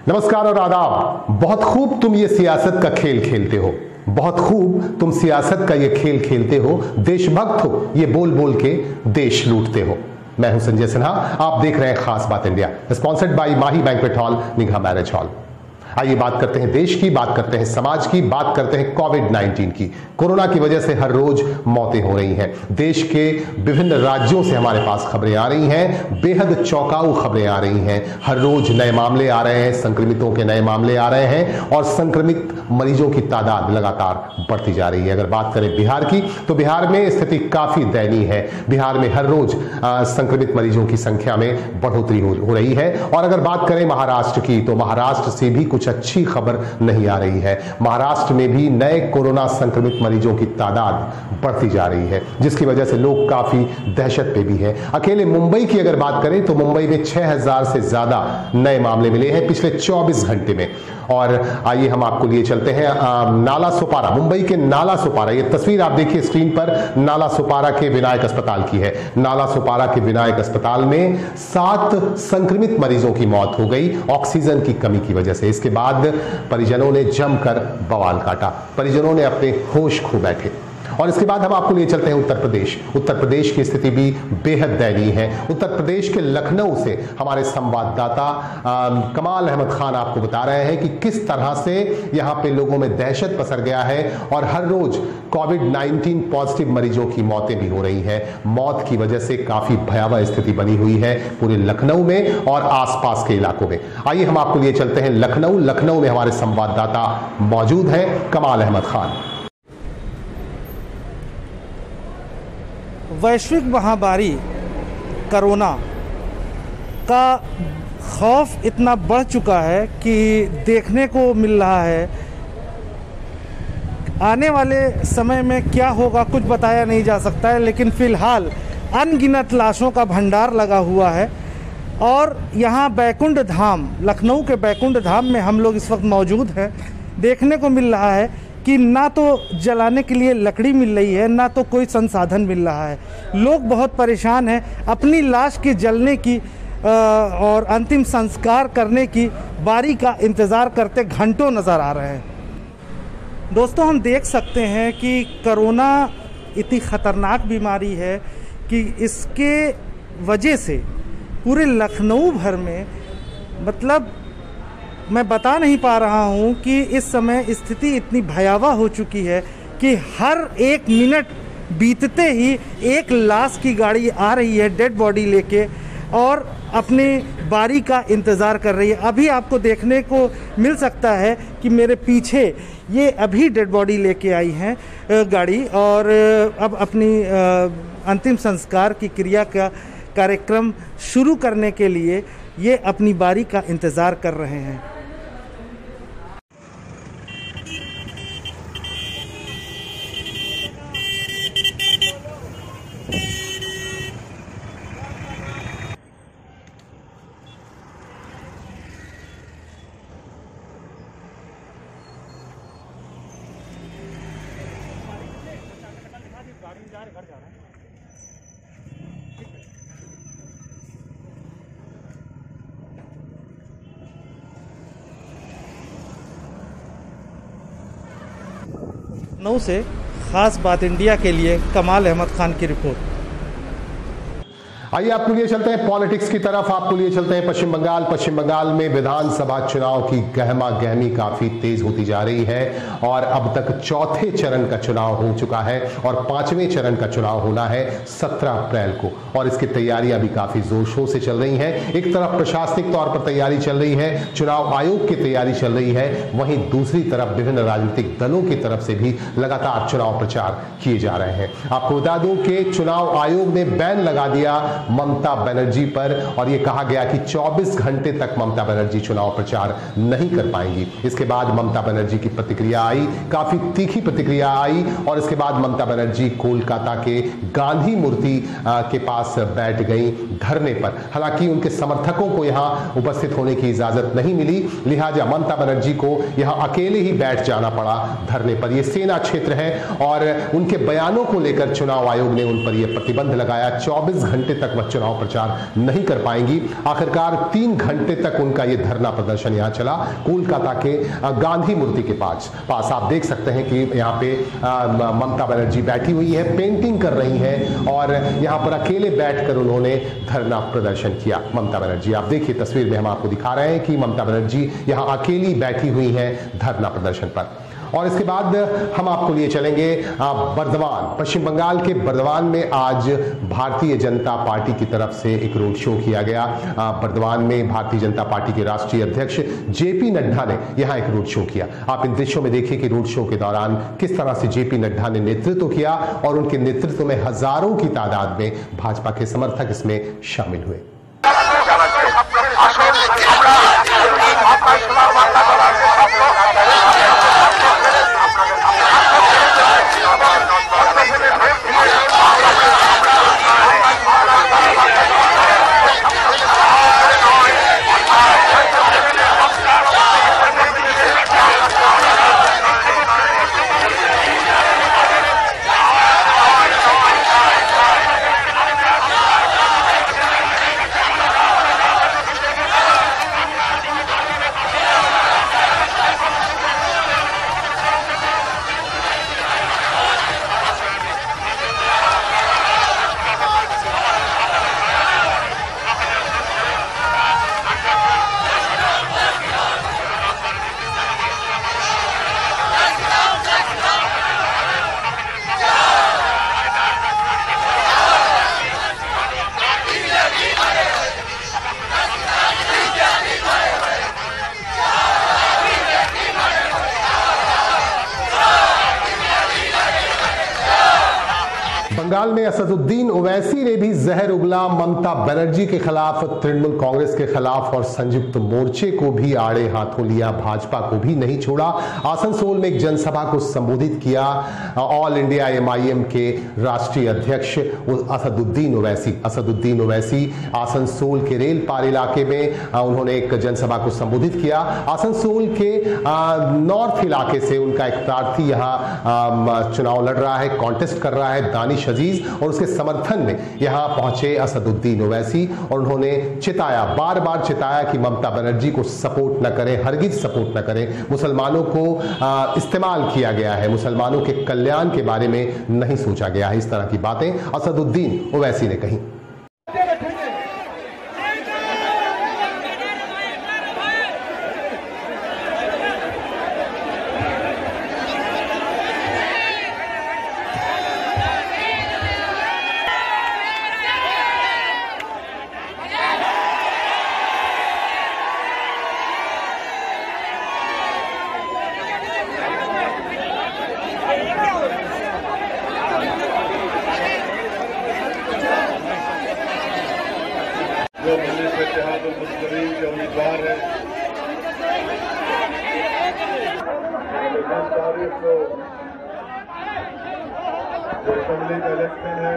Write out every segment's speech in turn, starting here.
नमस्कार और आदाब। बहुत खूब तुम ये सियासत का खेल खेलते हो, बहुत खूब तुम सियासत का ये खेल खेलते हो, देशभक्त हो, ये बोल बोल के देश लूटते हो। मैं हूं संजय सिन्हा, आप देख रहे हैं खास बात India, sponsored by Mahi banquet hall, Nigaha marriage hall. आइए बात करते हैं देश की, बात करते हैं समाज की, बात करते हैं कोविड-19 की। कोरोना की वजह से हर रोज मौतें हो रही हैं। देश के विभिन्न राज्यों से हमारे पास खबरें आ रही हैं, बेहद चौंकाऊ खबरें आ रही हैं। हर रोज नए मामले आ रहे हैं, संक्रमितों के नए मामले आ रहे हैं और संक्रमित मरीजों की तादाद लगातार बढ़ती जा रही है। अगर बात करें बिहार की, तो बिहार में स्थिति काफी दयनीय है। बिहार में हर रोज संक्रमित मरीजों की संख्या में बढ़ोतरी हो रही है। और अगर बात करें महाराष्ट्र की, तो महाराष्ट्र से भी कुछ अच्छी खबर नहीं आ रही है। महाराष्ट्र में भी नए कोरोना संक्रमित मरीजों की तादाद बढ़ती जा रही है, जिसकी वजह से लोग काफी दहशत पे भी हैं। अकेले मुंबई की अगर बात करें, तो मुंबई में 6000 से ज्यादा नए मामले मिले हैं पिछले 24 घंटे में। और आइए हम आपको लिए चलते हैं नाला सोपारा, मुंबई के नाला सोपारा। ये तस्वीर आप देखिए स्क्रीन पर, नाला सोपारा के विनायक अस्पताल की है। नाला सोपारा के विनायक अस्पताल में 7 संक्रमित मरीजों की मौत हो गई ऑक्सीजन की कमी की वजह से। इसके बाद परिजनों ने जमकर बवाल काटा, परिजनों ने अपने होश खो बैठे। और इसके बाद हम आपको लिए चलते हैं उत्तर प्रदेश। उत्तर प्रदेश की स्थिति भी बेहद दयनीय है। उत्तर प्रदेश के लखनऊ से हमारे संवाददाता कमाल अहमद खान आपको बता रहे हैं कि किस तरह से यहां पे लोगों में दहशत पसर गया है और हर रोज कोविड-19 पॉजिटिव मरीजों की मौतें भी हो रही हैं। मौत की वजह से काफी भयावह स्थिति बनी हुई है पूरे लखनऊ में और आसपास के इलाकों में। आइए हम आपको लिए चलते हैं लखनऊ। लखनऊ में हमारे संवाददाता मौजूद हैं, कमाल अहमद खान। वैश्विक महामारी कोरोना का खौफ इतना बढ़ चुका है कि देखने को मिल रहा है आने वाले समय में क्या होगा कुछ बताया नहीं जा सकता है। लेकिन फ़िलहाल अनगिनत लाशों का भंडार लगा हुआ है। और यहाँ बैकुंठ धाम, लखनऊ के बैकुंठ धाम में हम लोग इस वक्त मौजूद हैं। देखने को मिल रहा है कि ना तो जलाने के लिए लकड़ी मिल रही है, ना तो कोई संसाधन मिल रहा है। लोग बहुत परेशान हैं। अपनी लाश के जलने की और अंतिम संस्कार करने की बारी का इंतज़ार करते घंटों नज़र आ रहे हैं। दोस्तों, हम देख सकते हैं कि कोरोना इतनी ख़तरनाक बीमारी है कि इसके वजह से पूरे लखनऊ भर में, मतलब मैं बता नहीं पा रहा हूँ कि इस समय स्थिति इतनी भयावह हो चुकी है कि हर एक मिनट बीतते ही एक लाश की गाड़ी आ रही है डेड बॉडी लेके और अपनी बारी का इंतज़ार कर रही है। अभी आपको देखने को मिल सकता है कि मेरे पीछे ये अभी डेड बॉडी लेके आई हैं गाड़ी, और अब अपनी अंतिम संस्कार की क्रिया का कार्यक्रम शुरू करने के लिए ये अपनी बारी का इंतज़ार कर रहे हैं। लखनऊ से खास बात इंडिया के लिए कमाल अहमद खान की रिपोर्ट। आइए आपको लिए चलते हैं पॉलिटिक्स की तरफ, आपको लिए चलते हैं पश्चिम बंगाल। पश्चिम बंगाल में विधानसभा चुनाव की गहमा गहमी काफी तेज होती जा रही है और अब तक चौथे चरण का चुनाव हो चुका है और 5वें चरण का चुनाव होना है 17 अप्रैल को। और इसकी तैयारियां भी काफी जोर शोर से चल रही हैं। एक तरफ प्रशासनिक तौर पर तैयारी चल रही है, चुनाव आयोग की तैयारी चल रही है, वहीं दूसरी तरफ विभिन्न राजनीतिक दलों की तरफ से भी लगातार चुनाव प्रचार किए जा रहे हैं। आपको बता दूं कि चुनाव आयोग ने बैन लगा दिया ममता बनर्जी पर और यह कहा गया कि 24 घंटे तक ममता बनर्जी चुनाव प्रचार नहीं कर पाएंगी। इसके बाद ममता बनर्जी की प्रतिक्रिया आई, काफी तीखी प्रतिक्रिया आई और इसके बाद ममता बनर्जी कोलकाता के गांधी मूर्ति के पास बैठ गई धरने पर। हालांकि उनके समर्थकों को यहां उपस्थित होने की इजाजत नहीं मिली, लिहाजा ममता बनर्जी को यहां अकेले ही बैठ जाना पड़ा धरने पर। यह सेना क्षेत्र है और उनके बयानों को लेकर चुनाव आयोग ने उन पर यह प्रतिबंध लगाया, 24 घंटे तक तक वह चुनाव प्रचार नहीं कर पाएंगी। आखिरकार 3 घंटे तक उनका यह धरना प्रदर्शन यहां चला कोलकाता के गांधी मूर्ति के पास। आप देख सकते हैं कि यहाँ पे ममता बनर्जी बैठी हुई है, पेंटिंग कर रही हैं और यहाँ पर अकेले बैठकर उन्होंने धरना प्रदर्शन किया। ममता बनर्जी, आप देखिए तस्वीर में हम आपको दिखा रहे हैं कि ममता बनर्जी यहाँ अकेली बैठी हुई हैं धरना प्रदर्शन पर। और इसके बाद हम आपको लिए चलेंगे बर्दवान, पश्चिम बंगाल के बर्दवान में आज भारतीय जनता पार्टी की तरफ से एक रोड शो किया गया। बर्दवान में भारतीय जनता पार्टी के राष्ट्रीय अध्यक्ष जेपी नड्डा ने यहां एक रोड शो किया। आप इन दृश्यों में देखिए कि रोड शो के दौरान किस तरह से जेपी नड्डा ने नेतृत्व किया और उनके नेतृत्व में हजारों की तादाद में भाजपा के समर्थक इसमें शामिल हुए। बंगाल में असदुद्दीन ओवैसी ने भी जहर उगला। ममता बनर्जी के खिलाफ, तृणमूल कांग्रेस के खिलाफ और संयुक्त मोर्चे को भी आड़े हाथों लिया, भाजपा को भी नहीं छोड़ा। आसनसोल में एक जनसभा को संबोधित किया ऑल इंडिया एमआईएम के राष्ट्रीय अध्यक्ष असदुद्दीन ओवैसी आसनसोल के रेल पार इलाके में उन्होंने एक जनसभा को संबोधित किया। आसनसोल के नॉर्थ इलाके से उनका एक प्रार्थी यहां चुनाव लड़ रहा है, कॉन्टेस्ट कर रहा है, दानिश अजीज, और उसके समर्थन में यहां पहुंचे असदुद्दीन ओवैसी और उन्होंने बार बार चिताया कि ममता बनर्जी को सपोर्ट न करें, हरगिज सपोर्ट न करें। मुसलमानों को इस्तेमाल किया गया है, मुसलमानों के कल्याण के बारे में नहीं सोचा गया है। इस तरह की बातें असदुद्दीन ओवैसी ने कही। जो मजलिस इत्तेहाद उल मुस्लिमीन के उम्मीदवार हैं, 10 तारीख को जो असेंबली का इलेक्शन है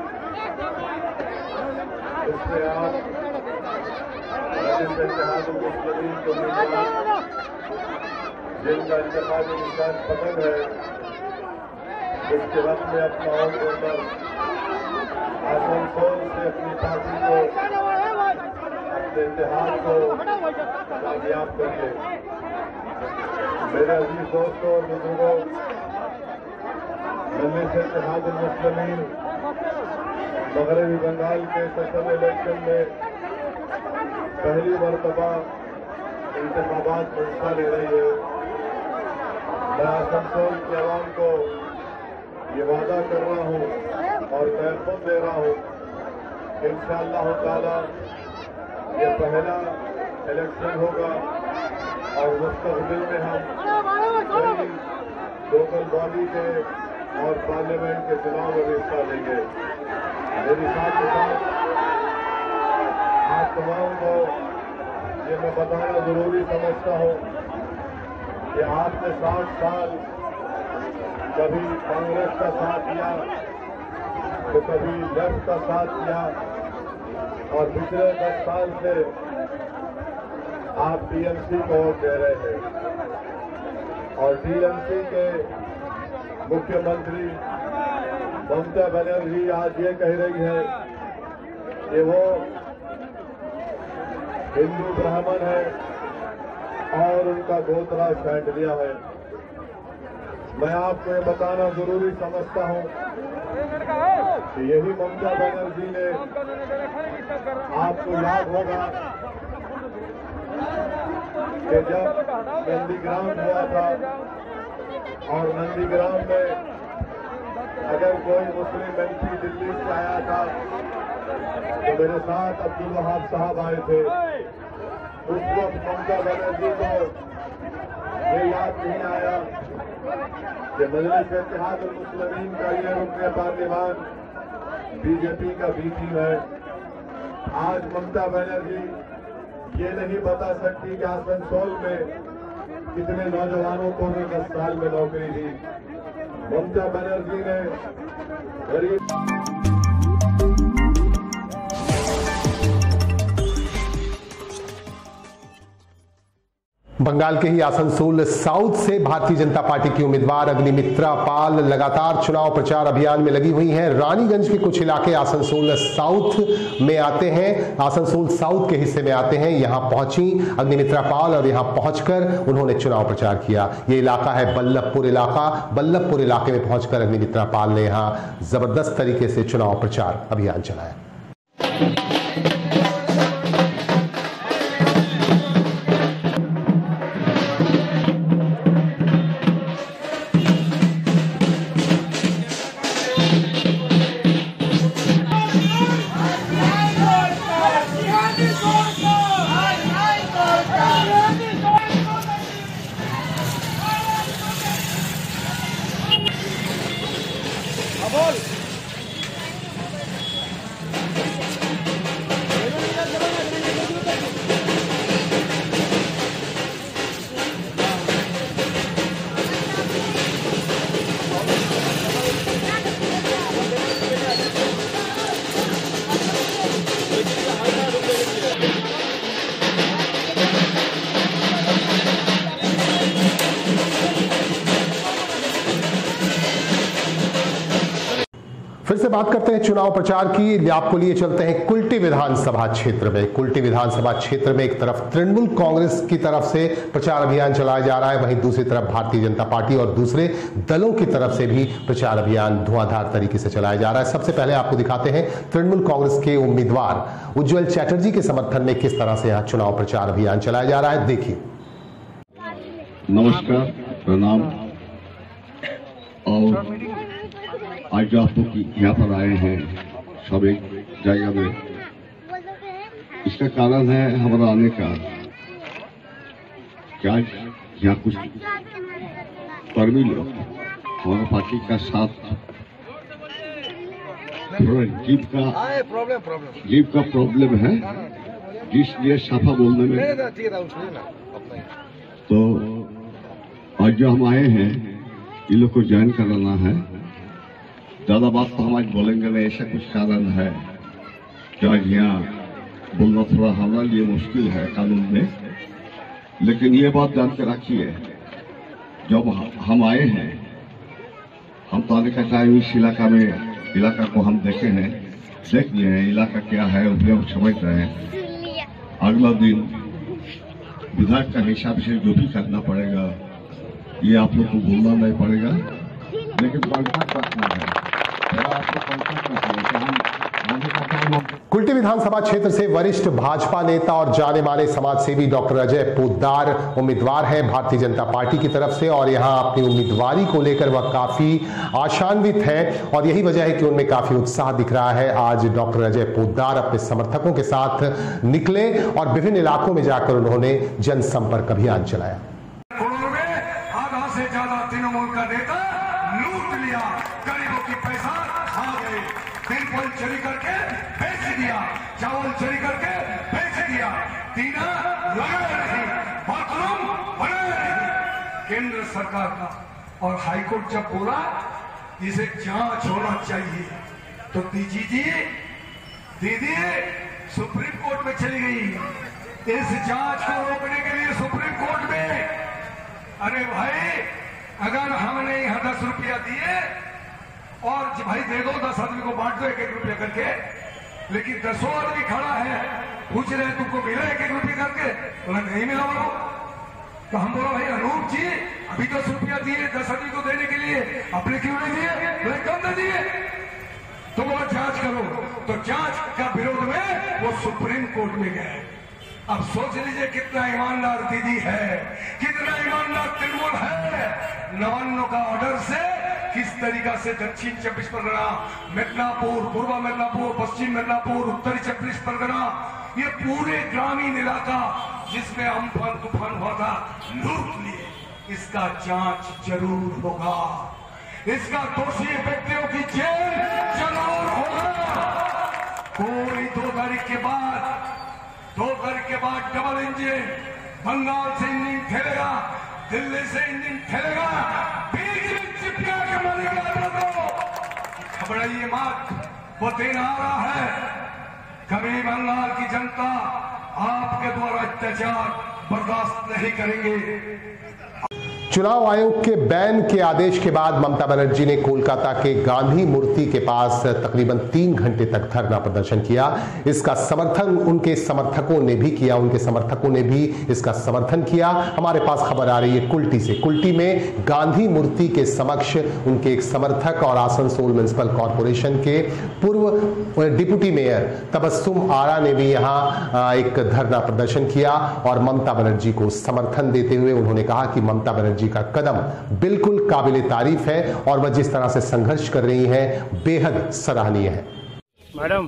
उसमें आप मजलिस इत्तेहाद उल मुस्लिमीन के उम्मीदवार जिनका इंतखाबी निशान पसंद है उसके वक्त में अपना वोट देकर आसनसोल से अपनी पार्टी को, अपने इत्तेहाद को कामयाब करिए। मेरे अजीज दोस्तों और बुजुर्गों, मजलिस इत्तेहाद उल मुस्लिमीन मगरबी बंगाल के असम्बली इलेक्शन में पहली मरतबा इंतखाबात में हिस्सा ले रही है। मैं आसनसोल की आवाम को ये वादा कर रहा हूँ और तहफ़्फ़ुज़ दे रहा हूँ कि इंशाअल्लाह ताला ये पहला इलेक्शन होगा और मुस्तक़बिल में हम कई लोकल बॉडी के और पार्लियामेंट के चुनाव में हिस्सा लेंगे। मेरी साथ के साथ आप तमाम को ये मैं बताना जरूरी समझता हूँ कि आपने 60 साल कभी कांग्रेस का साथ दिया तो कभी लेफ्ट का साथ दिया और पिछले 10 साल से आप टीएमसी को वोट दे रहे हैं और टीएमसी के मुख्यमंत्री ममता बनर्जी आज ये कह रही है कि वो हिंदू ब्राह्मण है और उनका गोत्रा छांट लिया है। मैं आपको ये बताना जरूरी समझता हूं कि यही ममता बनर्जी ने, आपको याद होगा कि जब नंदीग्राम हुआ था और नंदीग्राम में अगर कोई मुस्लिम एमपी दिल्ली से आया था तो मेरे साथ अब्दुल वहाब साहब आए थे। उस वक्त ममता बनर्जी को ये याद नहीं आया कि मजलिस इत्तेहादुल मुस्लिमीन का ये रुकने पार्लिमान बीजेपी का बी टीम है। आज ममता बनर्जी ये नहीं बता सकती कि आसनसोल में कितने नौजवानों को 10 साल में नौकरी दी। ममता बनर्जी ने गरीब बंगाल के ही आसनसोल साउथ से भारतीय जनता पार्टी की उम्मीदवार अग्निमित्रा पाल लगातार चुनाव प्रचार अभियान में लगी हुई हैं। रानीगंज के कुछ इलाके आसनसोल साउथ में आते हैं, आसनसोल साउथ के हिस्से में आते हैं। यहां पहुंची अग्निमित्रा पाल और यहां पहुंचकर उन्होंने चुनाव प्रचार किया। यह इलाका है बल्लभपुर इलाका। बल्लभपुर इलाके में पहुंचकर अग्निमित्रा पाल ने यहां जबरदस्त तरीके से चुनाव प्रचार अभियान चलाया। फिर से बात करते हैं चुनाव प्रचार की। आपको लिए चलते हैं कुल्टी विधानसभा क्षेत्र में। कुल्टी विधानसभा क्षेत्र में एक तरफ तृणमूल कांग्रेस की तरफ से प्रचार अभियान चलाया जा रहा है, वहीं दूसरी तरफ भारतीय जनता पार्टी और दूसरे दलों की तरफ से भी प्रचार अभियान धुआंधार तरीके से चलाया जा रहा है। सबसे पहले आपको दिखाते हैं तृणमूल कांग्रेस के उम्मीदवार उज्जवल चैटर्जी के समर्थन में किस तरह से यहाँ चुनाव प्रचार अभियान चलाया जा रहा है, देखिए। नमस्कार, प्रणाम। और आज जो आप लोग यहाँ पर आए हैं सब एक जगह में, इसका कारण है हमारा आने का क्या यहाँ कुछ कर्मी लोग हमारा पार्टी का साथ थोड़ा जीव का प्रॉब्लम है, जिसलिए साफा बोलने में। तो आज जो हम आए हैं इन लोग को ज्वाइन कराना है। ज्यादा बात तो हम आज बोलेंगे नहीं, ऐसा कुछ कारण है कि आज यहाँ बोलना थोड़ा हमारे लिए मुश्किल है कानून में। लेकिन ये बात जान के रखिए, जब हम आए हैं, हम तो आने का टाइम इस इलाका को हम देखे हैं, देख लिए हैं इलाका क्या है, उसमें हम समझ रहे हैं। अगला दिन विधायक का हिसाब से जो भी करना पड़ेगा ये आप लोग को भूलना नहीं पड़ेगा, लेकिन कॉन्टैक्ट रखना है। कुल्टी विधानसभा क्षेत्र से वरिष्ठ भाजपा नेता और जाने माने समाज सेवी डॉक्टर अजय पोद्दार उम्मीदवार हैं भारतीय जनता पार्टी की तरफ से, और यहां अपनी उम्मीदवारी को लेकर वह काफी आशान्वित हैं और यही वजह है कि उनमें काफी उत्साह दिख रहा है। आज डॉक्टर अजय पोद्दार अपने समर्थकों के साथ निकले और विभिन्न इलाकों में जाकर उन्होंने जनसंपर्क अभियान चलाया। आधा से ज्यादा तृणमूल का नेता लूट लिया, गरीबों की पैसा खा गए, तिरपल चोरी करके बेच दिया, चावल चोरी करके बेच दिया, तीना लगा नहीं, बाथरूम बना नहीं। केंद्र सरकार का और हाईकोर्ट जब बोला इसे जांच होना चाहिए तो दीदी सुप्रीम कोर्ट में चली गई। इस जांच को रोकने के लिए सुप्रीम कोर्ट में, अरे भाई अगर हमने यहाँ 10 रुपया दिए और भाई दे दो, 10 आदमी को बांट दो 1-1 रुपया करके, लेकिन 10 आदमी खड़ा है, पूछ रहे तुमको मिला 1-1 रुपये करके, बोला नहीं मिला वो। तो हम बोला भाई अनूप जी अभी 10 रुपया दिए 10 आदमी को देने के लिए, अपने क्यों नहीं दिए? बोले कम न दिए। तो बोला जांच करो। तो जांच का विरोध में वो सुप्रीम कोर्ट में गए। अब सोच लीजिए कितना ईमानदार दीदी है, कितना ईमानदार तृणमूल है। नवान्नों का ऑर्डर से किस तरीका से दक्षिण 24 परगना, मिदनापुर, पूर्व मिदनापुर, पश्चिम मिदनापुर, उत्तरी 24 परगना, ये पूरे ग्रामीण इलाका जिसमें अम्फान तूफान हुआ था, लूट लिए। इसका जांच जरूर होगा, इसका दोषी व्यक्तियों की जेल जरूर होगा। कोई 2 तारीख के बाद डबल इंजन, बंगाल से इंजन ठेलेगा, दिल्ली से इंजन ठेलेगा, बीच में चिपका के मरेगा। तो घबराइए मत, वो दिन आ रहा है। कभी बंगाल की जनता आपके द्वारा अत्याचार बर्दाश्त नहीं करेंगे। चुनाव आयोग के बैन के आदेश के बाद ममता बनर्जी ने कोलकाता के गांधी मूर्ति के पास तकरीबन 3 घंटे तक धरना प्रदर्शन किया। इसका समर्थन उनके समर्थकों ने भी किया, उनके समर्थकों ने भी इसका समर्थन किया। हमारे पास खबर आ रही है कुल्टी से। कुल्टी में गांधी मूर्ति के समक्ष उनके एक समर्थक और आसनसोल म्युनिसिपल कॉर्पोरेशन के पूर्व डिप्टी मेयर तबस्सुम आरा ने भी यहां एक धरना प्रदर्शन किया और ममता बनर्जी को समर्थन देते हुए उन्होंने कहा कि ममता बनर्जी का कदम बिल्कुल काबिले तारीफ है और वह जिस तरह से संघर्ष कर रही हैं बेहद सराहनीय है। मैडम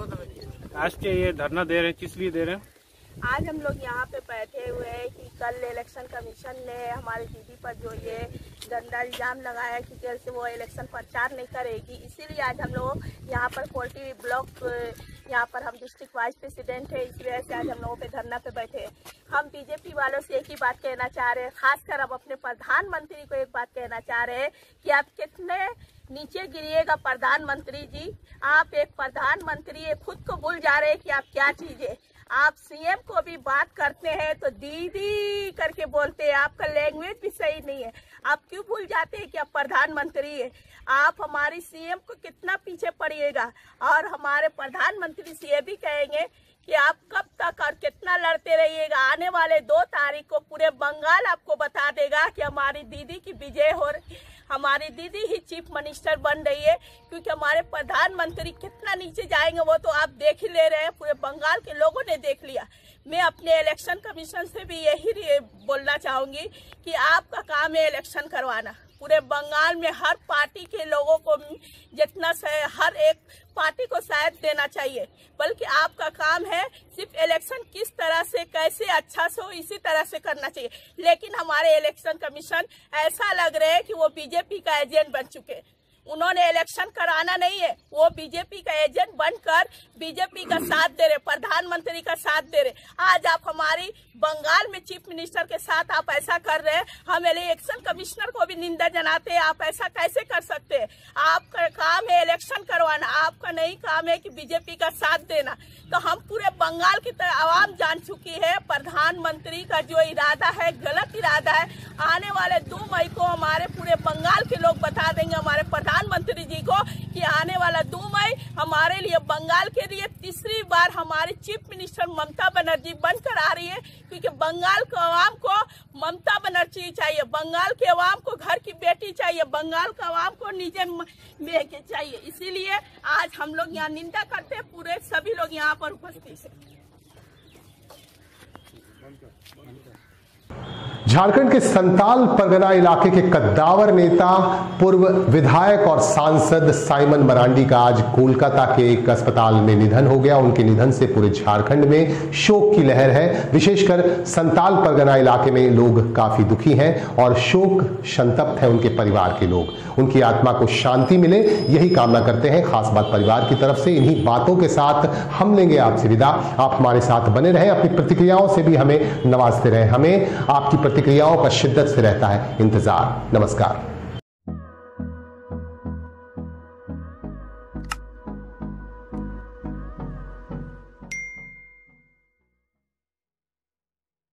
आज के ये धरना दे रहे हैं, किस लिए दे रहे हैं? आज हम लोग यहाँ पे बैठे हुए हैं कि कल इलेक्शन कमीशन ने हमारी दीदी पर जो ये गंदा इल्जाम लगाया कि कैसे वो इलेक्शन प्रचार नहीं करेगी, इसीलिए आज हम लोग यहाँ पर कोल्टी ब्लॉक, यहाँ पर हम डिस्ट्रिक्ट वाइस प्रेसिडेंट है, इस वजह से आज हम लोगों पे धरना पे बैठे हैं। हम बीजेपी वालों से एक ही बात कहना चाह रहे हैं, खासकर अब अपने प्रधानमंत्री को एक बात कहना चाह रहे हैं कि आप कितने नीचे गिरिएगा प्रधानमंत्री जी। आप एक प्रधानमंत्री खुद को भूल जा रहे हैं कि आप क्या चीज है। आप सीएम को भी बात करते हैं तो दीदी करके बोलते हैं, आपका लैंग्वेज भी सही नहीं है। आप क्यों भूल जाते हैं कि आप प्रधानमंत्री है। आप हमारी सीएम को कितना पीछे पड़िएगा और हमारे प्रधानमंत्री से ये भी कहेंगे कि आप कब तक और कितना लड़ते रहिएगा। आने वाले 2 तारीख को पूरे बंगाल आपको बता देगा कि हमारी दीदी की विजय हो रही, हमारी दीदी ही चीफ मिनिस्टर बन रही है, क्योंकि हमारे प्रधानमंत्री कितना नीचे जाएंगे वो तो आप देख ही ले रहे हैं, पूरे बंगाल के लोगों ने देख लिया। मैं अपने इलेक्शन कमीशन से भी यही बोलना चाहूंगी कि आपका काम है इलेक्शन करवाना। पूरे बंगाल में हर पार्टी के लोगों को जितना हर एक पार्टी को शायद देना चाहिए, बल्कि आपका काम है सिर्फ इलेक्शन किस तरह से कैसे अच्छा से हो इसी तरह से करना चाहिए। लेकिन हमारे इलेक्शन कमीशन ऐसा लग रहा है कि वो बीजेपी का एजेंट बन चुके। उन्होंने इलेक्शन कराना नहीं है, वो बीजेपी का एजेंट बनकर बीजेपी का साथ दे रहे, प्रधानमंत्री का साथ दे रहे। आज आप हमारी बंगाल में चीफ मिनिस्टर के साथ आप ऐसा कर रहे हैं, हम इलेक्शन कमिश्नर को भी निंदा जनाते हैं। आप ऐसा कैसे कर सकते हैं? आपका काम है इलेक्शन करवाना, आपका नहीं काम है कि बीजेपी का साथ देना। तो हम पूरे बंगाल की आवाम जान चुकी है प्रधानमंत्री का जो इरादा है गलत इरादा है। आने वाले 2 मई को हमारे पूरे बंगाल के लोग बता देंगे हमारे प्रधानमंत्री जी को कि आने वाला 2 मई हमारे लिए बंगाल के लिए तीसरी बार हमारी चीफ मिनिस्टर ममता बनर्जी बनकर आ रही है, क्योंकि बंगाल के आवाम को ममता बनर्जी चाहिए, बंगाल के आवाम को घर की बेटी चाहिए, बंगाल के आवाम को नीचे में चाहिए। इसीलिए आज हम लोग यहाँ निंदा करते हैं, पूरे सभी लोग यहाँ पर उपस्थित हैं। झारखंड के संताल परगना इलाके के कद्दावर नेता पूर्व विधायक और सांसद साइमन मरांडी का आज कोलकाता के एक अस्पताल में निधन हो गया। उनके निधन से पूरे झारखंड में शोक की लहर है। विशेषकर संताल परगना इलाके में लोग काफी दुखी हैं और शोक संतप्त है उनके परिवार के लोग। उनकी आत्मा को शांति मिले यही कामना करते हैं, खास बात परिवार की तरफ से। इन्हीं बातों के साथ हम लेंगे आपसे विदा। आप हमारे साथ बने रहें, अपनी प्रतिक्रियाओं से भी हमें नवाजते रहें। हमें आपकी प्रतिक्रियाओं का शिद्दत से रहता है इंतजार। नमस्कार।